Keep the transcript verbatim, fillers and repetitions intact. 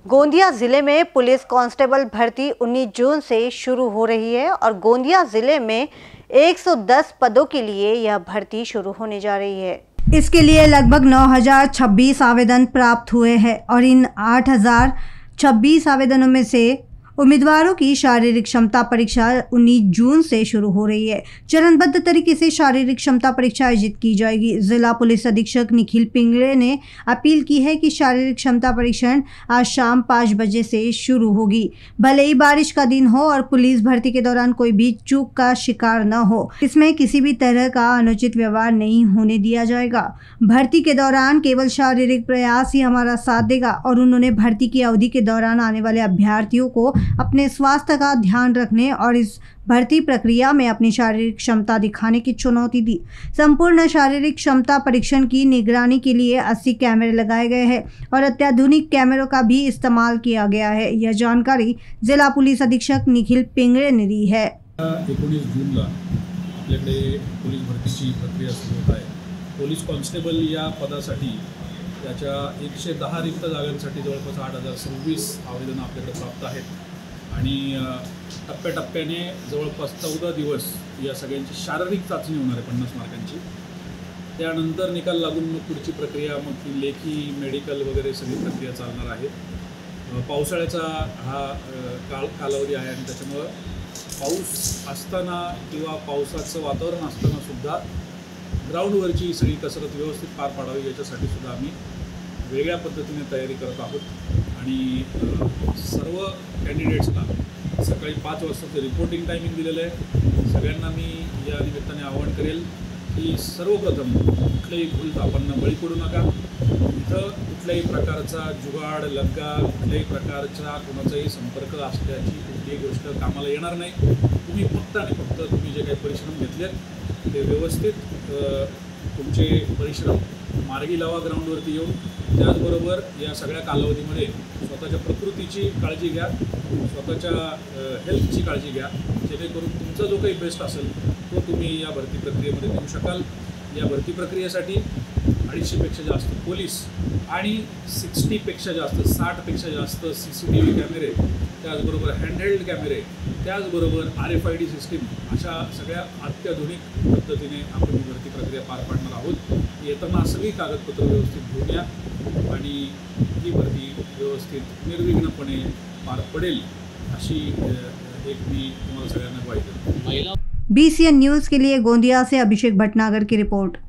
गोंदिया जिले में police constable भर्ती उन्नीस जून से शुरू हो रही है और गोंदिया जिले में एक सौ दस पदों के लिए यह भर्ती शुरू होने जा रही है। इसके लिए लगभग नौ हज़ार छब्बीस आवेदन प्राप्त हुए हैं और इन आठ हज़ार छब्बीस आवेदनों में से उम्मीदवारों की शारीरिक क्षमता परीक्षा उन्नीस जून से शुरू हो रही है। चरणबद्ध तरीके से शारीरिक क्षमता परीक्षा आयोजित की जाएगी। जिला पुलिस अधीक्षक निखिल पिंगड़े ने अपील की है कि शारीरिक क्षमता परीक्षण आज शाम पाँच बजे से शुरू होगी। भले ही बारिश का दिन हो और पुलिस भर्ती के दौरान कोई भी चूक का शिकार न हो, इसमें किसी भी तरह का अनुचित व्यवहार नहीं होने दिया जाएगा। भर्ती के दौरान केवल शारीरिक प्रयास ही हमारा साथ देगा और उन्होंने भर्ती की अवधि के दौरान आने वाले अभ्यर्थियों को अपने स्वास्थ्य का ध्यान रखने और इस भर्ती प्रक्रिया में अपनी शारीरिक क्षमता दिखाने की चुनौती दी। संपूर्ण शारीरिक क्षमता परीक्षण की निगरानी के लिए अस्सी कैमरे लगाए गए हैं और अत्याधुनिक कैमरों का भी इस्तेमाल किया गया है। यह जानकारी जिला पुलिस अधीक्षक निखिल पिंगड़े ने दी है। एकोणीस जूनला आपल्याकडे पोलीस भरतीची प्रक्रिया सुरू होत आहे। पोलीस कॉन्स्टेबल या पदासाठी त्याच्या एकशे दहा रिक्त जागांसाठी जवळपास आठ हजार सव्वीस आवेदन आपल्याकडे प्राप्त आहेत आणि टप्प्याटप्प्याने जवळपास चौदा दिवस या सगळ्यांची शारीरिक चाचणी होणार आहे पन्नास मार्कांची। त्यानंतर निकाल लागून मग पुढची प्रक्रिया, मग ती लेखी, मेडिकल वगैरे सगळी प्रक्रिया चालणार आहे। पावसाळ्याचा हा काळ कालावधी आहे आणि त्याच्यामुळं पाऊस असताना किंवा पावसाचं वातावरण असताना सुद्धा ग्राउंडवरची सगळी कसरत व्यवस्थित पार पाडावी याच्यासाठी सुद्धा आम्ही वेगळ्या पद्धतीने तयारी करत आहोत आणि सर्व कॅन्डिडेट्सला सकाळी पाच वाजताचं रिपोर्टिंग टायमिंग दिलेलं आहे। सगळ्यांना मी या निमित्ताने आवाहन करेल की सर्वप्रथम कुठल्याही भूलथापांना बळी पडू नका। इथं कुठल्याही प्रकारचा जुगाड, लग्गा, कुठल्याही प्रकारचा कोणाचाही संपर्क असल्याची कुठलीही गोष्ट कामाला येणार नाही। तुम्ही फक्त आणि फक्त तुम्ही जे काही परिश्रम घेतलेत ते व्यवस्थित तुमचे परिश्रम मार्गी लावा ग्राउंडवरती येऊन। त्याचबरोबर या सगळ्या कालावधीमध्ये स्वतःच्या प्रकृतीची काळजी घ्या, स्वतःच्या हेल्थची काळजी घ्या, जेणेकरून तुमचा जो काही बेस्ट असेल तो तुम्ही या भरती प्रक्रियेमध्ये देऊ शकाल। या भरती प्रक्रियेसाठी अडीचशेपेक्षा जास्त पोलीस आणि सिक्स्टीपेक्षा जास्त साठपेक्षा जास्त सी सी टी व्ही कॅमेरे, त्याचबरोबर हँडहेल्ड कॅमेरे, त्याचबरोबर R F I D system, अशा सगळ्या अत्याधुनिक पद्धतीने आपण ही भरती प्रक्रिया पार पाडणार आहोत। येताना सगळी कागदपत्र व्यवस्थित घेऊन या आणि ही भरती व्यवस्थित निर्विघ्नपणे पार पडेल अशी एक मी तुम्हाला सगळ्यांना ग्वाही देतो। बी सी एन न्यूज़ के लिए गोंदिया से अभिषेक भटनागर की रिपोर्ट।